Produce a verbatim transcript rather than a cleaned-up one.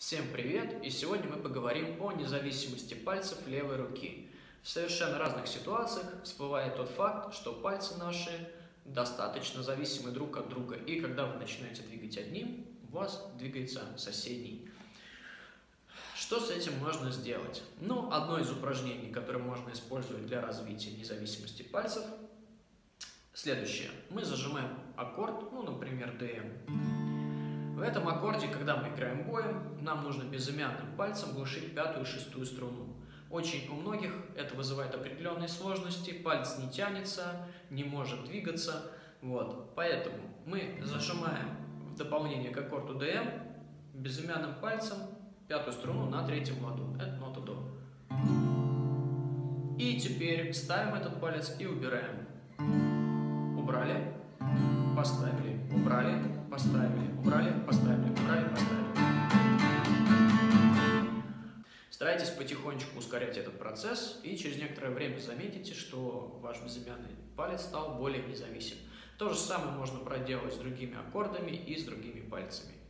Всем привет! И сегодня мы поговорим о независимости пальцев левой руки. В совершенно разных ситуациях всплывает тот факт, что пальцы наши достаточно зависимы друг от друга. И когда вы начинаете двигать одним, у вас двигается соседний. Что с этим можно сделать? Ну, одно из упражнений, которое можно использовать для развития независимости пальцев, следующее. Мы зажимаем аккорд, ну, например, дэ эм. В этом аккорде, когда мы играем боем, нам нужно безымянным пальцем глушить пятую и шестую струну. Очень у многих это вызывает определенные сложности, палец не тянется, не может двигаться. Вот. Поэтому мы зажимаем в дополнение к аккорду дэ эм безымянным пальцем пятую струну на третьем ладу. Это нота до. И теперь ставим этот палец и убираем. Убрали, поставили, убрали, поставили, убрали, поставили, убрали, поставили. Старайтесь потихонечку ускорять этот процесс, и через некоторое время заметите, что ваш безымянный палец стал более независим. То же самое можно проделать с другими аккордами и с другими пальцами.